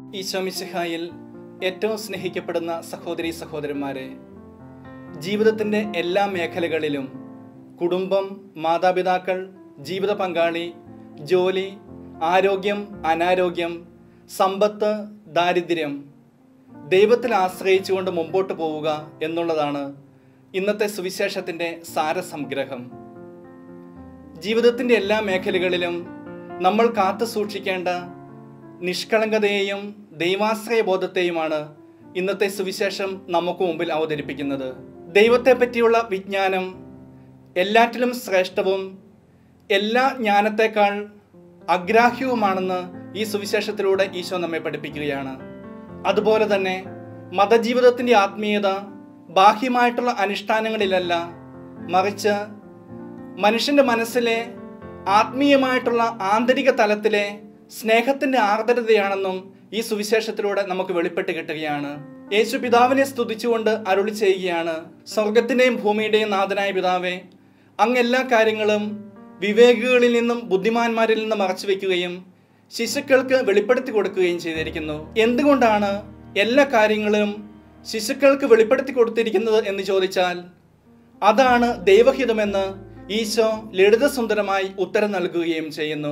ഈശോ മിശിഹായിൽ ഏറ്റവും സ്നേഹിക്കപ്പെടുന്ന സഹോദരീ സഹോദരന്മാരെ, ജീവിതത്തിൻ്റെ എല്ലാ മേഖലകളിലും കുടുംബം, മാതാപിതാക്കൾ, ജീവിത പങ്കാളി, ജോലി, ആരോഗ്യം, അനാരോഗ്യം, സമ്പത്ത്, ദാരിദ്ര്യം, ദൈവത്തിൽ ആശ്രയിച്ചുകൊണ്ട് മുമ്പോട്ട് പോവുക എന്നുള്ളതാണ് ഇന്നത്തെ സുവിശേഷത്തിൻ്റെ സാരസംഗ്രഹം. ജീവിതത്തിൻ്റെ എല്ലാ മേഖലകളിലും നമ്മൾ കാത്തു സൂക്ഷിക്കേണ്ട നിഷ്കളങ്കതയെയും ദൈവാശ്രയബോധത്തെയുമാണ് ഇന്നത്തെ സുവിശേഷം നമുക്ക് മുമ്പിൽ അവതരിപ്പിക്കുന്നത്. ദൈവത്തെ പറ്റിയുള്ള വിജ്ഞാനം എല്ലാറ്റിലും ശ്രേഷ്ഠവും എല്ലാ ജ്ഞാനത്തെക്കാൾ അഗ്രാഹ്യവുമാണെന്ന് ഈ സുവിശേഷത്തിലൂടെ ഈശോ നമ്മെ പഠിപ്പിക്കുകയാണ്. അതുപോലെ തന്നെ മതജീവിതത്തിൻ്റെ ആത്മീയത ബാഹ്യമായിട്ടുള്ള അനുഷ്ഠാനങ്ങളിലല്ല, മറിച്ച് മനുഷ്യൻ്റെ മനസ്സിലെ ആത്മീയമായിട്ടുള്ള ആന്തരിക തലത്തിലെ സ്നേഹത്തിൻ്റെ ആർദ്രതയാണെന്നും ഈ സുവിശേഷത്തിലൂടെ നമുക്ക് വെളിപ്പെട്ട് കിട്ടുകയാണ്. യേശു പിതാവിനെ സ്തുതിച്ചുകൊണ്ട് അരുളി ചെയ്യുകയാണ്, സ്വർഗത്തിൻ്റെയും ഭൂമിയുടെയും നാഥനായ പിതാവേ, അങ്ങ് എല്ലാ കാര്യങ്ങളും വിവേകികളിൽ നിന്നും ബുദ്ധിമാന്മാരിൽ നിന്നും മറച്ചു വയ്ക്കുകയും ശിശുക്കൾക്ക് വെളിപ്പെടുത്തി കൊടുക്കുകയും ചെയ്തിരിക്കുന്നു. എന്തുകൊണ്ടാണ് എല്ലാ കാര്യങ്ങളും ശിശുക്കൾക്ക് വെളിപ്പെടുത്തി കൊടുത്തിരിക്കുന്നത് എന്ന് ചോദിച്ചാൽ, അതാണ് ദൈവഹിതമെന്ന് ഈശോ ലളിതസുന്ദരമായി ഉത്തരം നൽകുകയും ചെയ്യുന്നു.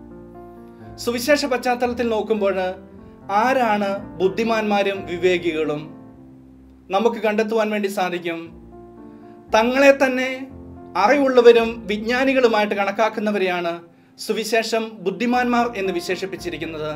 സുവിശേഷ പശ്ചാത്തലത്തിൽ നോക്കുമ്പോൾ ആരാണ് ബുദ്ധിമാന്മാരും വിവേകികളും നമുക്ക് കണ്ടെത്തുവാൻ വേണ്ടി സാധിക്കും. തങ്ങളെ തന്നെ അറിവുള്ളവരും വിജ്ഞാനികളുമായിട്ട് കണക്കാക്കുന്നവരെയാണ് സുവിശേഷം ബുദ്ധിമാന്മാർ എന്ന് വിശേഷിപ്പിച്ചിരിക്കുന്നത്.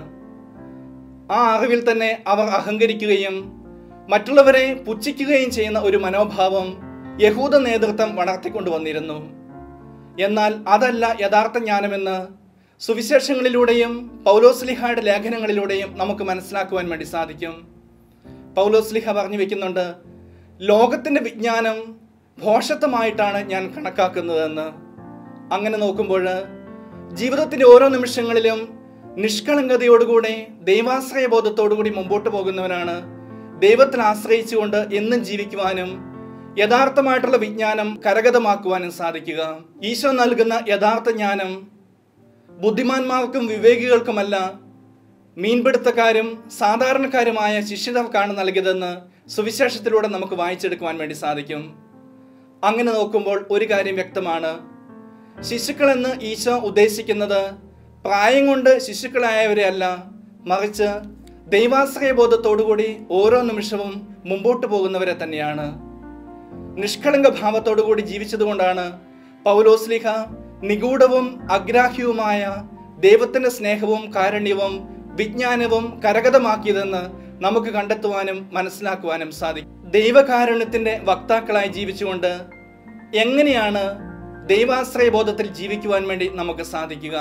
ആ അറിവിൽ തന്നെ അവർ അഹങ്കരിക്കുകയും മറ്റുള്ളവരെ പുച്ഛിക്കുകയും ചെയ്യുന്ന ഒരു മനോഭാവം യഹൂദ നേതൃത്വം വളർത്തിക്കൊണ്ടുവന്നിരുന്നു. എന്നാൽ അതല്ല യഥാർത്ഥ ജ്ഞാനമെന്ന് സുവിശേഷങ്ങളിലൂടെയും പൗലോസ്ലിഹായുടെ ലേഖനങ്ങളിലൂടെയും നമുക്ക് മനസ്സിലാക്കുവാൻ വേണ്ടി സാധിക്കും. പൗലോസ്ലിഹ പറഞ്ഞു വെക്കുന്നുണ്ട്, ലോകത്തിൻ്റെ വിജ്ഞാനം ഭോഷത്വമായിട്ടാണ് ഞാൻ കണക്കാക്കുന്നതെന്ന്. അങ്ങനെ നോക്കുമ്പോൾ ജീവിതത്തിൻ്റെ ഓരോ നിമിഷങ്ങളിലും നിഷ്കളങ്കതയോടുകൂടി ദൈവാശ്രയബോധത്തോടുകൂടി മുമ്പോട്ട് പോകുന്നവനാണ് ദൈവത്തിൽ ആശ്രയിച്ചുകൊണ്ട് എന്നും ജീവിക്കുവാനും യഥാർത്ഥമായിട്ടുള്ള വിജ്ഞാനം കരഗതമാക്കുവാനും സാധിക്കുക. ഈശോ നൽകുന്ന യഥാർത്ഥ ജ്ഞാനം ബുദ്ധിമാന്മാർക്കും വിവേകികൾക്കുമല്ല, മീൻപിടുത്തക്കാരും സാധാരണക്കാരുമായ ശിഷ്യർക്കാണ് നൽകിയതെന്ന് സുവിശേഷത്തിലൂടെ നമുക്ക് വായിച്ചെടുക്കുവാൻ വേണ്ടി സാധിക്കും. അങ്ങനെ നോക്കുമ്പോൾ ഒരു കാര്യം വ്യക്തമാണ്, ശിശുക്കളെന്ന് ഈശോ ഉദ്ദേശിക്കുന്നത് പ്രായം കൊണ്ട് ശിശുക്കളായവരെ അല്ല, മറിച്ച് ദൈവാശ്രയബോധത്തോടുകൂടി ഓരോ നിമിഷവും മുമ്പോട്ട് പോകുന്നവരെ തന്നെയാണ്. നിഷ്കളങ്ക ഭാവത്തോടുകൂടി ജീവിച്ചതുകൊണ്ടാണ് പൗലോസ്ലിഹ നിഗൂഢവും അഗ്രാഹ്യവുമായ ദൈവത്തിൻ്റെ സ്നേഹവും കാരുണ്യവും വിജ്ഞാനവും കരഗതമാക്കിയതെന്ന് നമുക്ക് കണ്ടെത്തുവാനും മനസ്സിലാക്കുവാനും സാധിക്കും. ദൈവകാരുണ്യത്തിൻ്റെ വക്താക്കളായി ജീവിച്ചുകൊണ്ട് എങ്ങനെയാണ് ദൈവാശ്രയബോധത്തിൽ ജീവിക്കുവാൻ വേണ്ടി നമുക്ക് സാധിക്കുക?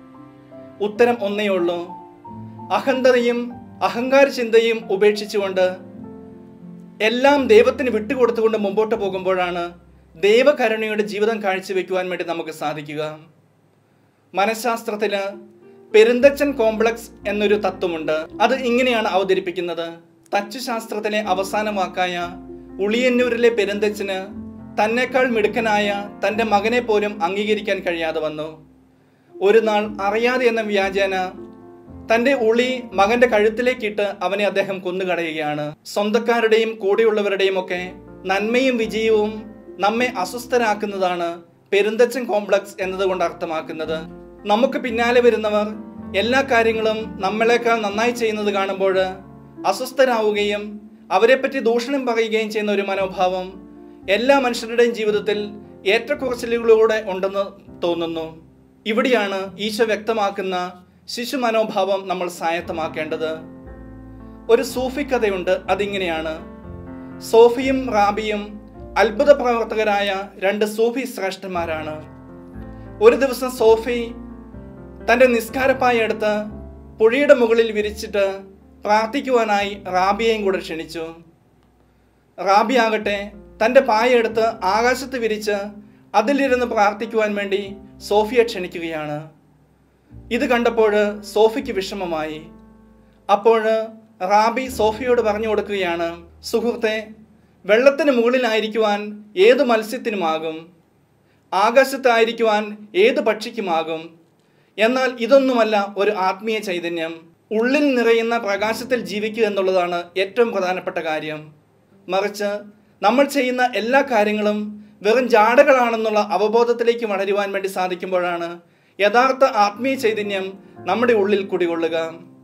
ഉത്തരം ഒന്നേ ഉള്ളൂ, അഹന്തതയും അഹങ്കാര ചിന്തയും ഉപേക്ഷിച്ചുകൊണ്ട് എല്ലാം ദൈവത്തിന് വിട്ടുകൊടുത്തുകൊണ്ട് മുമ്പോട്ട് പോകുമ്പോഴാണ് ദൈവകരുണയുടെ ജീവിതം കാഴ്ചവെക്കുവാൻ വേണ്ടി നമുക്ക് സാധിക്കുക. മനഃശാസ്ത്രത്തിൽ പെരുന്തച്ചൻ കോംപ്ലക്സ് എന്നൊരു തത്വമുണ്ട്. അത് ഇങ്ങനെയാണ് അവതരിപ്പിക്കുന്നത്. തച്ചുശാസ്ത്രത്തിലെ അവസാന വാക്കായ ഉളിയന്നൂരിലെ പെരുന്തച്ചന് തന്നെക്കാൾ മിടുക്കനായ തൻ്റെ മകനെ പോലും അംഗീകരിക്കാൻ കഴിയാതെ വന്നു. ഒരു നാൾ അറിയാതെ എന്ന വ്യാജേന തൻ്റെ ഉളി മകൻ്റെ കഴുത്തിലേക്കിട്ട് അവനെ അദ്ദേഹം കൊന്നുകളയുകയാണ്. സ്വന്തക്കാരുടെയും കൂടെയുള്ളവരുടെയും ഒക്കെ നന്മയും വിജയവും നമ്മെ അസ്വസ്ഥരാക്കുന്നതാണ് പെരുന്തച്ചൻ കോംപ്ലക്സ് എന്നതുകൊണ്ട് അർത്ഥമാക്കുന്നത്. നമുക്ക് പിന്നാലെ വരുന്നവർ എല്ലാ കാര്യങ്ങളും നമ്മളെക്കാൾ നന്നായി ചെയ്യുന്നത് കാണുമ്പോൾ അസ്വസ്ഥരാവുകയും അവരെപ്പറ്റി ദൂഷണം പറയുകയും ചെയ്യുന്ന ഒരു മനോഭാവം എല്ലാ മനുഷ്യരുടെയും ജീവിതത്തിൽ ഏറ്റക്കുറച്ചിലുകളിലൂടെ ഉണ്ടെന്ന് തോന്നുന്നു. ഇവിടെയാണ് ഈശോ വ്യക്തമാക്കുന്ന ശിശു മനോഭാവം നമ്മൾ സ്വായത്തമാക്കേണ്ടത്. ഒരു സൂഫി കഥയുണ്ട്. അതിങ്ങനെയാണ്, സോഫിയും റാബിയും അത്ഭുത പ്രവർത്തകരായ രണ്ട് സൂഫി ശ്രേഷ്ഠന്മാരാണ്. ഒരു ദിവസം സോഫി തൻ്റെ നിസ്കാരപ്പായ എടുത്ത് പുഴയുടെ മുകളിൽ വിരിച്ചിട്ട് പ്രാർത്ഥിക്കുവാനായി റാബിയെയും കൂടെ ക്ഷണിച്ചു. റാബി ആകട്ടെ തൻ്റെ പായ എടുത്ത് ആകാശത്ത് വിരിച്ച് അതിലിരുന്ന് പ്രാർത്ഥിക്കുവാൻ വേണ്ടി സോഫിയെ ക്ഷണിക്കുകയാണ്. ഇത് കണ്ടപ്പോൾ സോഫിക്ക് വിഷമമായി. അപ്പോൾ റാബി സോഫിയോട് പറഞ്ഞു കൊടുക്കുകയാണ്, സുഹൃത്തെ, വെള്ളത്തിന് മുകളിലായിരിക്കുവാൻ ഏത് മത്സ്യത്തിനുമാകും, ആകാശത്തായിരിക്കുവാൻ ഏത് പക്ഷിക്കുമാകും, എന്നാൽ ഇതൊന്നുമല്ല ഒരു ആത്മീയ ചൈതന്യം. ഉള്ളിൽ നിറയുന്ന പ്രകാശത്തിൽ ജീവിക്കുക എന്നുള്ളതാണ് ഏറ്റവും പ്രധാനപ്പെട്ട കാര്യം. മറിച്ച് നമ്മൾ ചെയ്യുന്ന എല്ലാ കാര്യങ്ങളും വെറും ജാടകളാണെന്നുള്ള അവബോധത്തിലേക്ക് വളരുവാൻ വേണ്ടി സാധിക്കുമ്പോഴാണ് യഥാർത്ഥ ആത്മീയ ചൈതന്യം നമ്മുടെ ഉള്ളിൽ കുടികൊള്ളുക.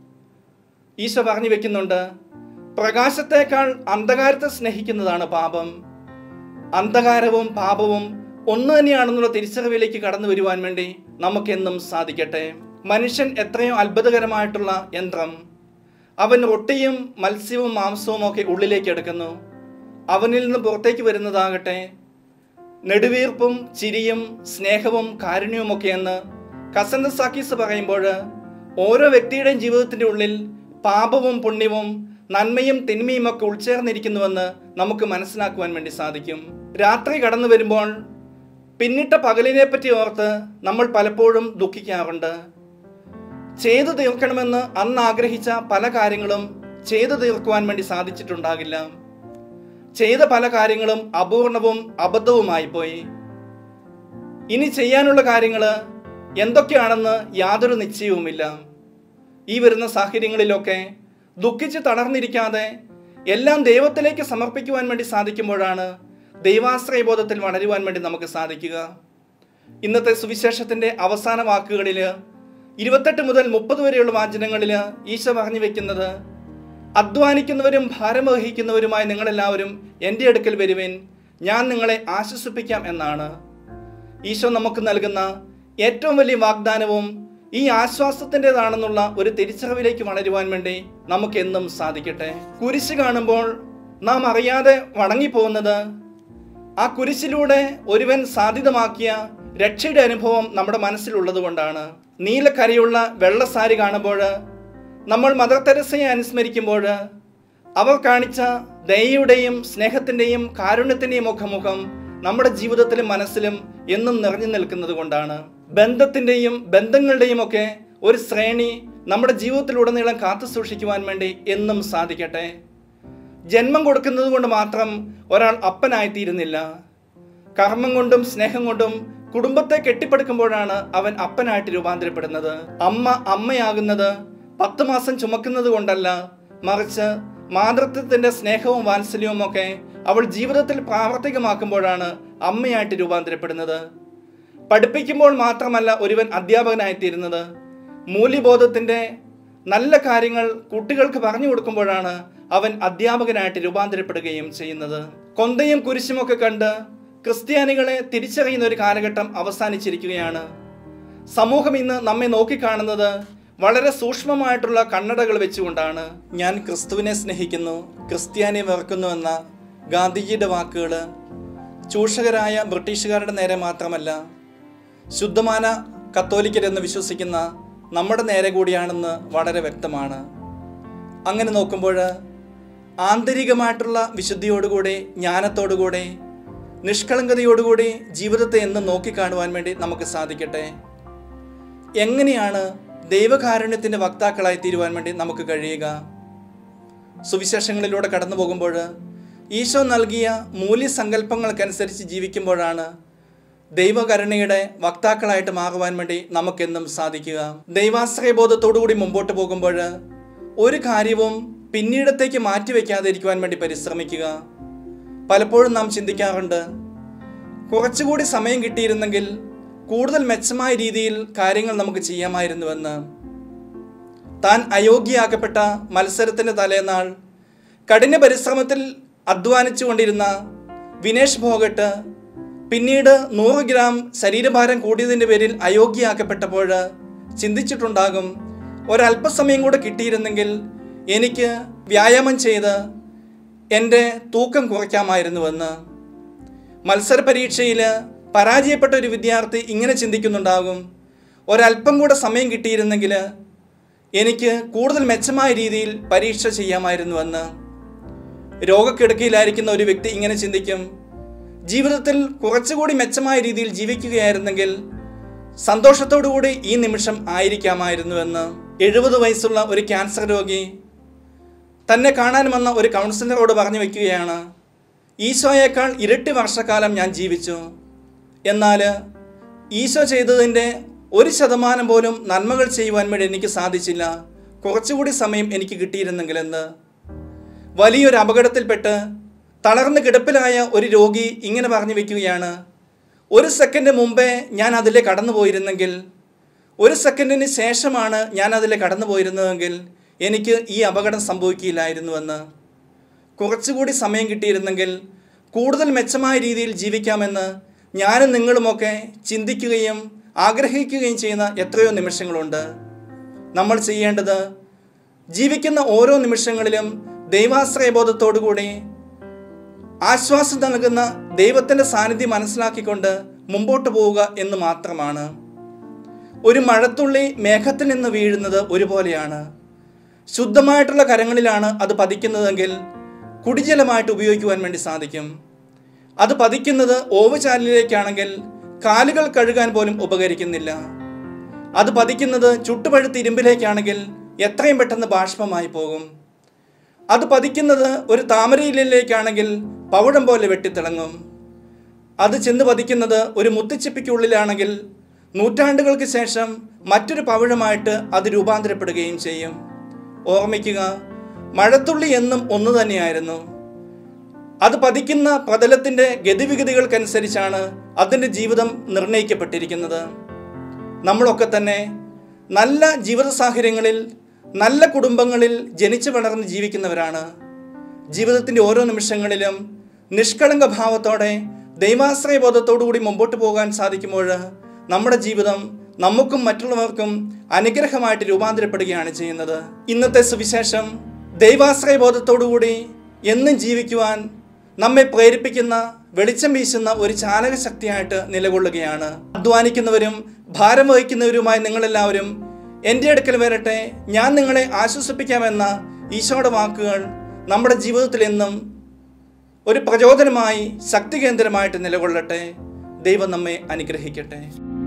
ഈശോ പറഞ്ഞു വെക്കുന്നുണ്ട്, പ്രകാശത്തേക്കാൾ അന്ധകാരത്തെ സ്നേഹിക്കുന്നതാണ് പാപം. അന്ധകാരവും പാപവും ഒന്ന് തന്നെയാണെന്നുള്ള തിരിച്ചറിവിലേക്ക് കടന്നു വരുവാൻ വേണ്ടി നമുക്കെന്നും സാധിക്കട്ടെ. മനുഷ്യൻ എത്രയോ അത്ഭുതകരമായിട്ടുള്ള യന്ത്രം. അവൻ റൊട്ടിയും മത്സ്യവും മാംസവും ഒക്കെ ഉള്ളിലേക്ക് എടുക്കുന്നു. അവനിൽ നിന്ന് പുറത്തേക്ക് വരുന്നതാകട്ടെ നെടുവീർപ്പും ചിരിയും സ്നേഹവും കാരുണ്യവുമൊക്കെയെന്ന് കസൻസാക്കീസ് പറയുമ്പോൾ ഓരോ വ്യക്തിയുടെയും ജീവിതത്തിൻ്റെ ഉള്ളിൽ പാപവും പുണ്യവും നന്മയും തിന്മയും ഒക്കെ ഉൾച്ചേർന്നിരിക്കുന്നുവെന്ന് നമുക്ക് മനസ്സിലാക്കുവാൻ വേണ്ടി സാധിക്കും. രാത്രി കടന്നു വരുമ്പോൾ പിന്നിട്ട പകലിനെ പറ്റി ഓർത്ത് നമ്മൾ പലപ്പോഴും ദുഃഖിക്കാറുണ്ട്. ചെയ്തു തീർക്കണമെന്ന് അന്ന് ആഗ്രഹിച്ച പല കാര്യങ്ങളും ചെയ്തു തീർക്കുവാൻ വേണ്ടി സാധിച്ചിട്ടുണ്ടാകില്ല. ചെയ്ത പല കാര്യങ്ങളും അപൂർണവും അബദ്ധവുമായി പോയി. ഇനി ചെയ്യാനുള്ള കാര്യങ്ങൾ എന്തൊക്കെയാണെന്ന് യാതൊരു നിശ്ചയവുമില്ല. ഈ വരുന്ന സാഹചര്യങ്ങളിലൊക്കെ ദുഃഖിച്ച് തളർന്നിരിക്കാതെ എല്ലാം ദൈവത്തിലേക്ക് സമർപ്പിക്കുവാൻ വേണ്ടി സാധിക്കുമ്പോഴാണ് ദൈവാശ്രയബോധത്തിൽ വളരുവാൻ വേണ്ടി നമുക്ക് സാധിക്കുക. ഇന്നത്തെ സുവിശേഷത്തിൻ്റെ അവസാന വാക്കുകളിൽ 28 മുതൽ 30 വരെയുള്ള വാചനങ്ങളിൽ ഈശോ പറഞ്ഞു വെക്കുന്നത്, അധ്വാനിക്കുന്നവരും ഭാരം വഹിക്കുന്നവരുമായി നിങ്ങളെല്ലാവരും എൻ്റെ അടുക്കൽ വരുവിൻ, ഞാൻ നിങ്ങളെ ആശ്വസിപ്പിക്കാം എന്നാണ്. ഈശോ നമുക്ക് നൽകുന്ന ഏറ്റവും വലിയ വാഗ്ദാനവും ഈ ആശ്വാസത്തിൻ്റെതാണെന്നുള്ള ഒരു തിരിച്ചറിവിലേക്ക് വളരുവാൻ വേണ്ടി നമുക്കെന്നും സാധിക്കട്ടെ. കുരിശ് കാണുമ്പോൾ നാം അറിയാതെ വണങ്ങിപ്പോകുന്നത് ആ കുരിശിലൂടെ ഒരുവൻ സാധ്യതമാക്കിയ രക്ഷയുടെ അനുഭവം നമ്മുടെ മനസ്സിലുള്ളത് കൊണ്ടാണ്. നീലക്കരയുള്ള വെള്ളസാരി കാണുമ്പോൾ നമ്മൾ മദർ തെരേസയെ അനുസ്മരിക്കുമ്പോൾ അവർ കാണിച്ച ദയയുടെയും സ്നേഹത്തിൻ്റെയും കാരുണ്യത്തിൻ്റെയും ഒക്കെ മുഖം നമ്മുടെ ജീവിതത്തിലും മനസ്സിലും എന്നും നിറഞ്ഞു നിൽക്കുന്നത് കൊണ്ടാണ്. ബന്ധത്തിൻ്റെയും ബന്ധങ്ങളുടെയും ഒക്കെ ഒരു ശ്രേണി നമ്മുടെ ജീവിതത്തിലുടനീളം കാത്തു സൂക്ഷിക്കുവാൻ വേണ്ടി എന്നും സാധിക്കട്ടെ. ജന്മം കൊടുക്കുന്നത് കൊണ്ട് മാത്രം ഒരാൾ അപ്പനായിത്തീരുന്നില്ല. കർമ്മം കൊണ്ടും സ്നേഹം കൊണ്ടും കുടുംബത്തെ കെട്ടിപ്പടുക്കുമ്പോഴാണ് അവൻ അപ്പനായിട്ട് രൂപാന്തരപ്പെടുന്നത്. അമ്മ അമ്മയാകുന്നത് 10 മാസം ചുമക്കുന്നത് കൊണ്ടല്ല, മറിച്ച് മാതൃത്വത്തിൻ്റെ സ്നേഹവും വാത്സല്യവും ഒക്കെ അവൾ ജീവിതത്തിൽ പ്രാവർത്തികമാക്കുമ്പോഴാണ് അമ്മയായിട്ട് രൂപാന്തരപ്പെടുന്നത്. പഠിപ്പിക്കുമ്പോൾ മാത്രമല്ല ഒരുവൻ അധ്യാപകനായിത്തീരുന്നത്. മൂല്യബോധത്തിൻ്റെ നല്ല കാര്യങ്ങൾ കുട്ടികൾക്ക് പറഞ്ഞു കൊടുക്കുമ്പോഴാണ് അവൻ അധ്യാപകനായിട്ട് രൂപാന്തരപ്പെടുകയും ചെയ്യുന്നത്. കൊന്തയും കുരിശുമൊക്കെ കണ്ട് ക്രിസ്ത്യാനികളെ തിരിച്ചറിയുന്ന ഒരു കാലഘട്ടം അവസാനിച്ചിരിക്കുകയാണ്. സമൂഹം ഇന്ന് നമ്മെ നോക്കിക്കാണുന്നത് വളരെ സൂക്ഷ്മമായിട്ടുള്ള കണ്ണടകൾ വെച്ചുകൊണ്ടാണ്. ഞാൻ ക്രിസ്തുവിനെ സ്നേഹിക്കുന്നു, ക്രിസ്ത്യാനിയെ വെറുക്കുന്നു എന്ന ഗാന്ധിജിയുടെ വാക്കുകൾ ചൂഷകരായ ബ്രിട്ടീഷുകാരുടെ നേരെ മാത്രമല്ല, ശുദ്ധമാന കത്തോലിക്കരെന്ന് വിശ്വസിക്കുന്ന നമ്മുടെ നേരെ കൂടിയാണെന്ന് വളരെ വ്യക്തമാണ്. അങ്ങനെ നോക്കുമ്പോൾ ആന്തരികമായിട്ടുള്ള വിശുദ്ധിയോടുകൂടി, ജ്ഞാനത്തോടുകൂടി, നിഷ്കളങ്കതയോടുകൂടി ജീവിതത്തെ എന്നും നോക്കിക്കാണുവാൻ വേണ്ടി നമുക്ക് സാധിക്കട്ടെ. എങ്ങനെയാണ് ദൈവകാരുണ്യത്തിൻ്റെ വക്താക്കളായി തീരുവാൻ വേണ്ടി നമുക്ക് കഴിയുക? സുവിശേഷങ്ങളിലൂടെ കടന്നു പോകുമ്പോൾ ഈശോ നൽകിയ മൂല്യസങ്കല്പങ്ങൾക്കനുസരിച്ച് ജീവിക്കുമ്പോഴാണ് ദൈവകരുണയുടെ വക്താക്കളായിട്ട് മാറുവാൻ വേണ്ടി നമുക്കെന്നും സാധിക്കുക. ദൈവാശ്രയബോധത്തോടുകൂടി മുമ്പോട്ട് പോകുമ്പോൾ ഒരു കാര്യവും പിന്നീടത്തേക്ക് മാറ്റിവെക്കാതിരിക്കുവാൻ വേണ്ടി പരിശ്രമിക്കുക. പലപ്പോഴും നാം ചിന്തിക്കാറുണ്ട്, കുറച്ചുകൂടി സമയം കിട്ടിയിരുന്നെങ്കിൽ കൂടുതൽ മെച്ചമായ രീതിയിൽ കാര്യങ്ങൾ നമുക്ക് ചെയ്യാമായിരുന്നുവെന്ന്. താൻ അയോഗ്യയാക്കപ്പെട്ട മത്സരത്തിൻ്റെ തലേന്നാൾ കഠിന പരിശ്രമത്തിൽ അധ്വാനിച്ചു കൊണ്ടിരുന്ന വിനേഷ് ഭോഗട്ട് പിന്നീട് 100 ഗ്രാം ശരീരഭാരം കൂടിയതിൻ്റെ പേരിൽ അയോഗ്യയാക്കപ്പെട്ടപ്പോൾ ചിന്തിച്ചിട്ടുണ്ടാകും, ഒരല്പസമയം കൂടെ കിട്ടിയിരുന്നെങ്കിൽ എനിക്ക് വ്യായാമം ചെയ്ത് എൻ്റെ തൂക്കം കുറയ്ക്കാമായിരുന്നുവെന്ന്. മത്സര പരീക്ഷയിൽ പരാജയപ്പെട്ട ഒരു വിദ്യാർത്ഥി ഇങ്ങനെ ചിന്തിക്കുന്നുണ്ടാകും, ഒരല്പം കൂടെ സമയം കിട്ടിയിരുന്നെങ്കിൽ എനിക്ക് കൂടുതൽ മെച്ചമായ രീതിയിൽ പരീക്ഷ ചെയ്യാമായിരുന്നുവെന്ന്. രോഗക്കിടക്കയിലായിരിക്കുന്ന ഒരു വ്യക്തി ഇങ്ങനെ ചിന്തിക്കും, ജീവിതത്തിൽ കുറച്ചുകൂടി മെച്ചമായ രീതിയിൽ ജീവിക്കുകയായിരുന്നെങ്കിൽ സന്തോഷത്തോടുകൂടി ഈ നിമിഷം ആയിരിക്കാമായിരുന്നുവെന്ന്. 70 വയസ്സുള്ള ഒരു ക്യാൻസർ രോഗി തന്നെ കാണാൻ വന്ന ഒരു കൗൺസിലറോട് പറഞ്ഞു വയ്ക്കുകയാണ്, ഈശോയേക്കാൾ ഇരട്ടി വർഷക്കാലം ഞാൻ ജീവിച്ചു, എന്നാൽ ഈശോ ചെയ്തതിൻ്റെ 1% പോലും നന്മകൾ ചെയ്യുവാൻ വേണ്ടി എനിക്ക് സാധിച്ചില്ല, കുറച്ചുകൂടി സമയം എനിക്ക് കിട്ടിയിരുന്നെങ്കിലെന്ന്. വലിയൊരു അപകടത്തിൽപ്പെട്ട് തളർന്ന് കിടപ്പിലായ ഒരു രോഗി ഇങ്ങനെ പറഞ്ഞു വയ്ക്കുകയാണ്, 1 സെക്കൻഡ് മുമ്പേ ഞാൻ അതിലെ കടന്നു പോയിരുന്നെങ്കിൽ, 1 സെക്കൻഡിന് ശേഷമാണ് ഞാൻ അതിലെ കടന്നു പോയിരുന്നതെങ്കിൽ എനിക്ക് ഈ അപകടം സംഭവിക്കില്ലായിരുന്നുവെന്ന്. കുറച്ചുകൂടി സമയം കിട്ടിയിരുന്നെങ്കിൽ കൂടുതൽ മെച്ചമായ രീതിയിൽ ജീവിക്കാമെന്ന് ഞാനും നിങ്ങളുമൊക്കെ ചിന്തിക്കുകയും ആഗ്രഹിക്കുകയും ചെയ്യുന്ന എത്രയോ നിമിഷങ്ങളുണ്ട്. നമ്മൾ ചെയ്യേണ്ടത് ജീവിക്കുന്ന ഓരോ നിമിഷങ്ങളിലും ദൈവാശ്രയബോധത്തോടുകൂടി ആശ്വാസം നൽകുന്ന ദൈവത്തിൻ്റെ സാന്നിധ്യം മനസ്സിലാക്കിക്കൊണ്ട് മുമ്പോട്ട് പോവുക എന്ന് മാത്രമാണ്. ഒരു മഴത്തുള്ളി മേഘത്തിൽ നിന്ന് വീഴുന്നത് ഒരുപോലെയാണ്. ശുദ്ധമായിട്ടുള്ള കരങ്ങളിലാണ് അത് പതിക്കുന്നതെങ്കിൽ കുടിജലമായിട്ട് ഉപയോഗിക്കുവാൻ വേണ്ടി സാധിക്കും. അത് പതിക്കുന്നത് ഓവുചാലിലേക്കാണെങ്കിൽ കാലുകൾ കഴുകാൻ പോലും ഉപകരിക്കുന്നില്ല. അത് പതിക്കുന്നത് ചുട്ടുപഴുത്ത ഇരുമ്പിലേക്കാണെങ്കിൽ എത്രയും പെട്ടെന്ന് ബാഷ്പമായി പോകും. അത് പതിക്കുന്നത് ഒരു താമരയിലേക്കാണെങ്കിൽ പവിഴം പോലെ വെട്ടിത്തിളങ്ങും. അത് ചെന്ന് പതിക്കുന്നത് ഒരു മുത്തുച്ചിപ്പിക്കുള്ളിലാണെങ്കിൽ നൂറ്റാണ്ടുകൾക്ക് ശേഷം മറ്റൊരു പവിഴമായിട്ട് അത് രൂപാന്തരപ്പെടുകയും ചെയ്യും. ഓർമ്മിക്കുക, മഴത്തുള്ളി എന്നും ഒന്നു തന്നെയായിരുന്നു. അത് പതിക്കുന്ന പ്രതലത്തിൻ്റെ ഗതിവിഗതികൾക്കനുസരിച്ചാണ് അതിൻ്റെ ജീവിതം നിർണയിക്കപ്പെട്ടിരിക്കുന്നത്. നമ്മളൊക്കെ തന്നെ നല്ല ജീവിത സാഹചര്യങ്ങളിൽ, നല്ല കുടുംബങ്ങളിൽ ജനിച്ചു വളർന്ന് ജീവിക്കുന്നവരാണ്. ജീവിതത്തിൻ്റെ ഓരോ നിമിഷങ്ങളിലും നിഷ്കളങ്ക ഭാവത്തോടെ ദൈവാശ്രയബോധത്തോടു കൂടി മുമ്പോട്ട് പോകാൻ സാധിക്കുമ്പോൾ നമ്മുടെ ജീവിതം നമുക്കും മറ്റുള്ളവർക്കും അനുഗ്രഹമായിട്ട് രൂപാന്തരപ്പെടുകയാണ് ചെയ്യുന്നത്. ഇന്നത്തെ സുവിശേഷം ദൈവാശ്രയബോധത്തോടുകൂടി എന്നും ജീവിക്കുവാൻ നമ്മെ പ്രേരിപ്പിക്കുന്ന, വെളിച്ചം വീശുന്ന ഒരു ചാലക ശക്തിയായിട്ട് നിലകൊള്ളുകയാണ്. അധ്വാനിക്കുന്നവരും ഭാരം വഹിക്കുന്നവരുമായി നിങ്ങളെല്ലാവരും എൻ്റെ അടുക്കൽ വരട്ടെ, ഞാൻ നിങ്ങളെ ആശ്വസിപ്പിക്കാമെന്ന ഈശോയുടെ വാക്കുകൾ നമ്മുടെ ജീവിതത്തിൽ എന്നും ഒരു പ്രചോദനമായി, ശക്തി കേന്ദ്രമായിട്ട് നിലകൊള്ളട്ടെ. ദൈവം നമ്മെ അനുഗ്രഹിക്കട്ടെ.